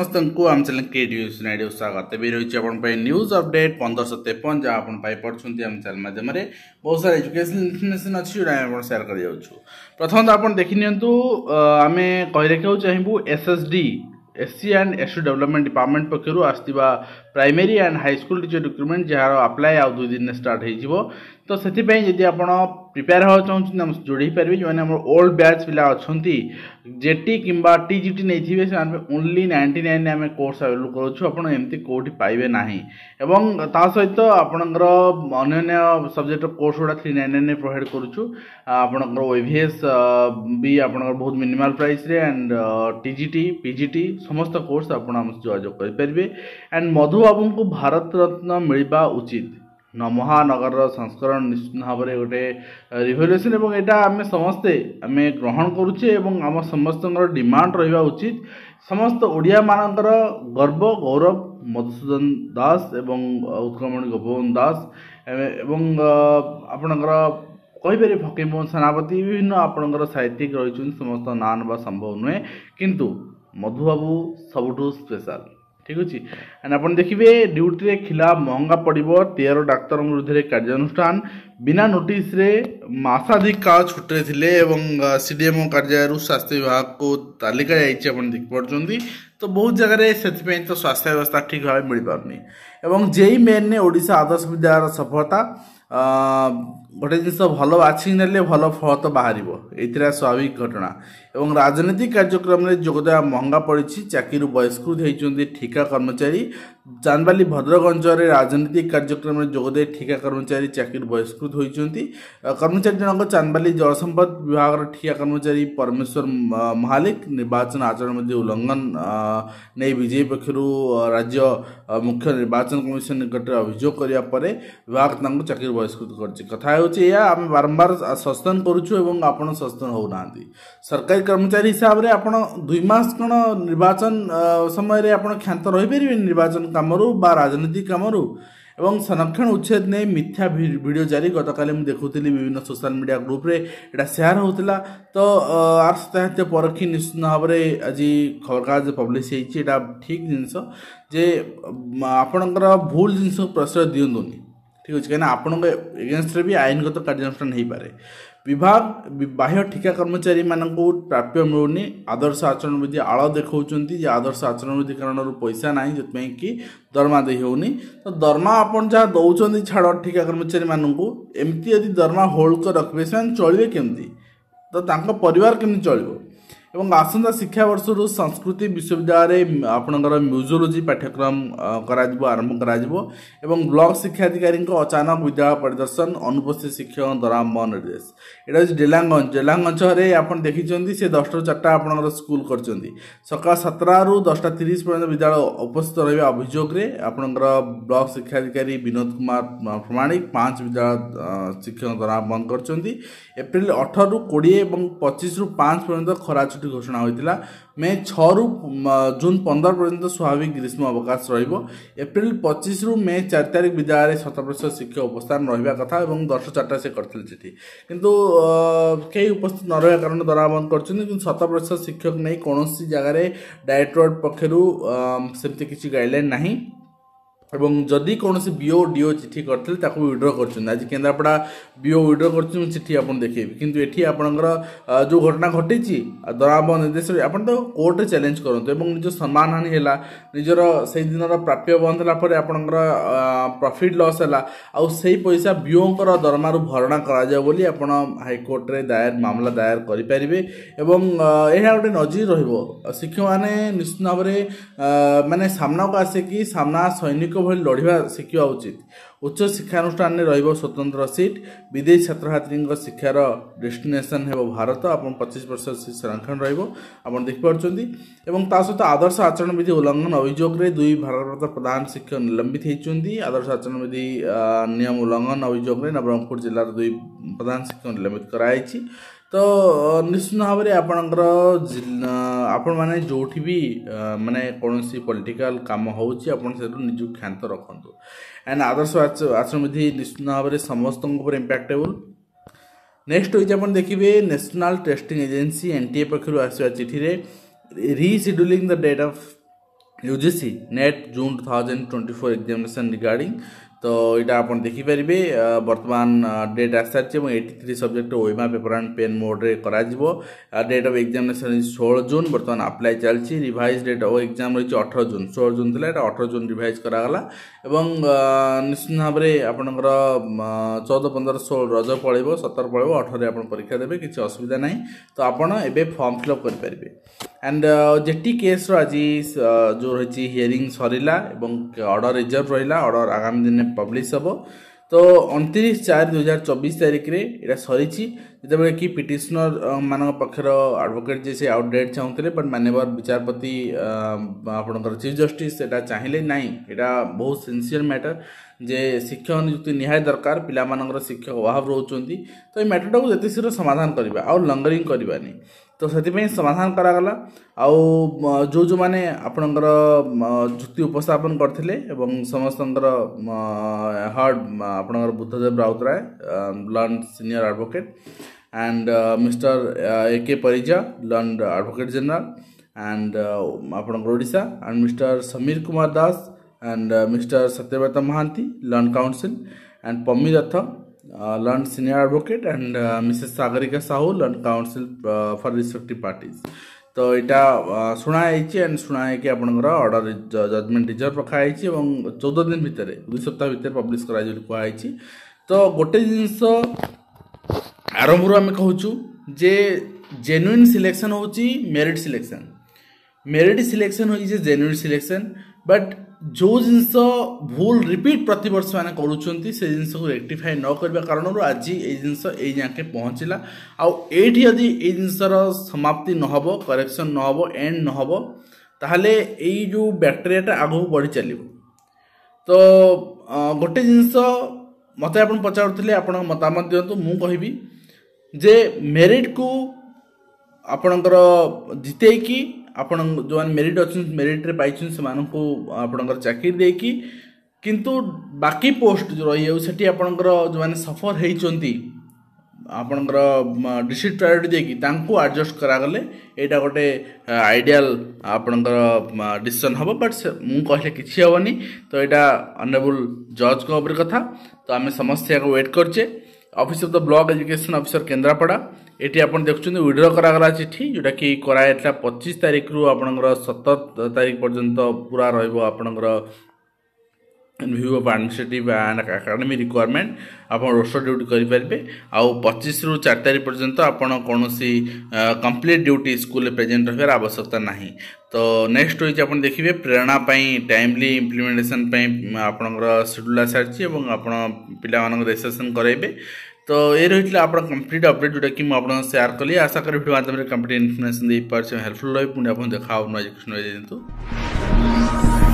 समस्त को आम चैनल क्रिएटिव स्वागत भी रही न्यूज अपडेट 1553 जहाँ आप पढ़ुंट आम चैनल माध्यम बहुत सारा एजुकेशनल इनफर्मेशन अच्छी जोटा सेयार कर प्रथम तो आप देखी नियंतु आम कही रखा चाहबू SSD SC and ST development department पक्षर आसवा primary and high school teacher recruitment जार अप्लाई आ 2 दिन स्टार्ट हो तो से जदि आप प्रिपेयर हवा चाहूँ जोड़ी पारे जो मैंने ओल्ड बैच पिला अच्छा जेटी किंबा टीजीटी नहीं थे से ओनली 99 आम कोर्स अवेलेबल करूँ कौटी पाइबे ना एवं ता सहित आपणकर अन्य सब्जेक्ट कोर्स गुड़ा 399 प्रोवाइड करुँ आपणकर ओएवीएस भी आपणकर बहुत मिनिमल प्राइस रे एंड टीजीटी पीजीटी समस्त कोर्स आप जोगाजोग करेंगे एंड मधु बाबू को भारत रत्न मिलवा उचित महानगर संस्करण निश्चित भाव में गोटे रिवोल्यूशन और यहाँ आम समस्ते आम ग्रहण करुचे आम समस्त डिमांड रहा उचित समस्त ओडिया मानकर गर्व गौरव मधुसूदन दास एवं उत्कलमणि गोपबंधु दास एवं आपणकर कहीपर फकीरमोहन सेनापति विभिन्न आपणकर साहित्यिक रही समस्त ना ना संभव नुहे किंतु मधुबाबू सबुठू स्पेशल ठीक अच्छे एंड आप देखिए ड्यूटी रे खिलाफ महंगा पड़ो 13 डाक्तर विरुद्ध कार्यानुष्ठान बिना नोटिस रे मासाधिक काल छुट्टी थे सीडीएमओ कार्यालय स्वास्थ्य विभाग को तालिका देखिए तो बहुत जगह से तो स्वास्थ्य व्यवस्था ठीक भाव मिल पारनी एवं जेई मेन ने ओडिशा आदर्श विद्यालय सफलता गोटे जिन भल बाछी ने भल फल तो बाहर ये स्वाभाविक घटना एवं राजनीतिक कार्यक्रम में जोगदेवा महंगा पड़ी चाकरी बहिष्कृत होती ठिका कर्मचारी चांदबाली भद्रक अंचल राजनीतिक कार्यक्रम में जोगदे ठिका कर्मचारी चाकरी बहिष्कृत होती कर्मचारी जनक चांदबाली जलसंपद विभाग ठिका कर्मचारी परमेश्वर महालिक निर्वाचन आचरण मध्य उल्लंघन नहीं बीजेपी पक्षर राज्य मुख्य निर्वाचन कमिशन निकट अभियोग कराया विभाग चाकरी बहिष्कृत कर कथा आम बारंबार सचेतन करुँ आपड़ सचेतन होना सरकारी कर्मचारी हिसाब से आप 2 मास कौन निर्वाचन समय आप क्षांत रहीपर निर्वाचन कामरू बा राजनीतिक कामरू एवं संरक्षण उच्छेद नहीं मिथ्या वीडियो जारी गतकाली मुझे देखुली विभिन्न सोशल मीडिया ग्रुप रे एटा शेयर होता तो आर सत्याहत्य परखी निश्चित भाव में आज खबर कागज पब्लिश होता ठीक जिनस जे आपणकर भूल जिनस प्रश्रय दिंतुनि ठीक अच्छे कहीं आपण एगेन्स्ट भी आईनगत कार्यानुष्ठान हो पारे विभाग बाह्य ठिका कर्मचारी मानक प्राप्य मिलूनी आदर्श आचरण विधि आड़ देखा आदर्श आचरण विधि कारण पैसा ना जो कि दरमा दे होनी तो दरमा आपन जहाँ दौरान छाड़ ठिका कर्मचारी मानक एमती यदि दरमा होल्ड कर रखिए से चलिए केमती तो परिवार केमती चलो एवं आसंता शिक्षा वर्ष संस्कृति विश्वविद्यालय आपणकर म्यूजियोलॉजी पाठ्यक्रम आरंभ करा ब्लॉक शिक्षाधिकारी अचानक विद्यालय परिदर्शन अनुपस्थित शिक्षक दराम निर्देश यहाँ डेलांगंज डेलांगंज आप देखी से 10 ରୁ 4 आपणकर स्कूल कर सका 7 ରୁ 10:30 पर्यंत विद्यालय उपस्थित रहा अभियोग आपणकर ब्लॉक शिक्षाधिकारी विनोद कुमार प्रमाणिक 5 विद्यालय शिक्षक दराम बंद कर एप्रिल 18 ରୁ 20 और 25 ରୁ 5 पर्यंत खरा छुट्टी घोषणा होता मे 6 ରୁ जून 15 पर्यंत स्वाभाविक ग्रीष्म अवकाश एप्रिल 25 ରୁ मे 4 तारिख विद्यालय 100% शिक्षक उपस्थान रहा कथा और 10 ରୁ 4 से करते चिठी किंतु कई उपस्थित न रहा कारण दराबंद कर 100% शिक्षक नहीं कौन जगार डायरेक्टोरेट पक्षर सेमती किसी गाइडलाइन नहीं एवं जदि कौन बीओ डीओ चिठी करते विड्र कर केन्द्रापड़ा बीओ विड्र कर चिठी आप देखे किंतु ये आपंकर जो घटना घटी दराम निर्देश आप तो कोर्टे चैलेंज करूँ निज सम्मान हानि है निजर से दिन प्राप्य बंद होगा आपंकर प्रॉफिट लॉस है आउ से पैसा बीओंकर दरमार भरणा कर हाईकोर्ट रे दायर मामला दायर करेंगे एवं यह गोटे नजीर शिक्षक मैंने निश्चित भाव में मानने सामना को आसिकी सामना सैनिक भली लड़वा शिखा उचित उच्च शिक्षानुष्ठान में रही स्वतंत्र सीट विदेशी छात्र छात्री शिक्षार डेस्टिनेशन है भारत आप 25% संरक्षण रहा देखिपुंट और सहित आदर्श आचरण विधि उल्लंघन अभियोग 2 भारप्राप्त प्रधान शिक्षक निलंबित होती आदर्श आचरण विधि नियम उल्लंघन अभियोग नवरंगपुर जिलार 2 प्रधान शिक्षक निलंबित कराई तो निश्चित भाव में आपण मैंने जो भी माने कौन पॉलिटिकल काम होची निज क्षांत रखु एंड आदर्श आचरण विधि निश्चित भाव में समस्त इम्पैक्टेबल नेक्स्ट हो देखिए नेशनल टेस्टिंग एजेंसी एनटीए पक्षर आसवा चिठी rescheduling the date of UGC NET June 2024 examination regarding तो यहाँ आप देखिपारे बर्तमान डेट आस सारी 83 subject OMR paper and pen mode रे करा डेट ऑफ एग्जामिनेशन 16 जून बर्तमान अप्लाई चलती रिवाइज डेट ऑफ एग्जाम रही 18 जून 16 जून थी 18 जून रिवाइज करागला एवं निश्चित भाव में आपंकर 14 15 16 रज पड़ो 17 पड़ो 18 आप परीक्षा देते किसी असुविधा ना तो आपड़ ए फॉर्म फिलअप करेंगे एंड जेटी केस आज जो रही हियरिंग सरला ऑर्डर रिजर्व रहा ऑर्डर आगामी दिन पब्लिश हम तो 29/4/2024 तारीख रे इटा सरी जिते कि पिटिशनर मान पक्षर एडवोकेट जे से आउटडेट चाहूले बट माननीय विचारपति आपंकर चीफ जस्टिस चाहिए ना यहाँ बहुत सिंसियर मैटर जे शिक्षक नियुक्ति निहाय दरकार पिला शिक्षक अभाव रोचंती तो ये मैटर को जिते शीघ्र समाधान करवा आउ लंगरिंग करवानी तो से समाधान करागला आउ जो जो माने आपणकर जुक्ति उपस्थापन करथिले एवं समस्तंकर हार्ड आपणकर Buddhadev Routray learned senior advocate and mister A K. Parija learned advocate general and आपणकर Odisha and mister Samir Kumar Das and mister Satyabrata Mahanty learned counsel and Pammi Rath learned senior advocate and Mrs. Sagarika Sahu learned counsel for respective parties तो यहाँ शुणाई एंड शुणाई कि आपंकर order judgement reserve रखाई 14 दिन भितर 2 सप्ताह भितर पब्लिश कराई तो गोटे जिनस आरंभ आम कहूँ जे जेन्युइन सिलेक्शन होची मेरिट सिलेक्शन हो जेन्युइन सिलेक्शन बट जो जिनस भूल रिपीट प्रतिवर्ष मैंने करुँच से जिनस को रेक्टिफाई न करने कारण आज ये जिनस ये पहुँचला आउ एठी यदि ये जिनसर समाप्ति नहब करेक्शन नहब एंड नहब ताहले ये जो बैक्टेरियाटा आगू बढ़ी चलो तो गोटे जिनस मत आप पचारुले आप मतामत दिंतु मु कहबी जे मेरिट को आपणकर जितेकी आपण जो मेरिट अच्छे मेरिट रे पाई से आपणकर चाकरी देकी किंतु बाकी पोस्ट जो रही है आपणकर जो मैंने सफर होती आपणकर डिस्ट्रिक्ट प्रायोरिटी देकी तांको एडजस्ट करागले एटा गोटे आइडियल आपणकर डिसीजन हम बट मु कहले किछि हेबनी तो यहाँ ऑनरेबल जज को ऊपर कथा तो आम समस्त को वेट करछे office of the block education officer Kendrapara ये आप देखुं विड्र करागला चिठी जोटा कि कराई 25 तारीख रु आपणकर 17 तारीख पर्यंत पूरा रहा view of administrative and academy requirement आप रोस्टर ड्यूटी करेंगे आउ 25 रु 4 तारीख पर्यंत आपड़ कौन कंप्लीट ड्यूटी स्कूल प्रेजेंट रहार आवश्यकता नहीं तो नेक्स्ट रही आप देखिए प्रेरणा टाइमली इम्प्लीमेंटेशन आपंकर शेड्यूल सारी पिला रजिस्ट्रेशन कराइबे तो ये रही आप कंप्लीट अपडेट जोटा कि मुझे शेयर कली आशा करी वीडियो माध्यम कंप्लीट इनफर्मेशन दे पारे हेल्पफुल रही पुणी आप देखा एजुकेशन।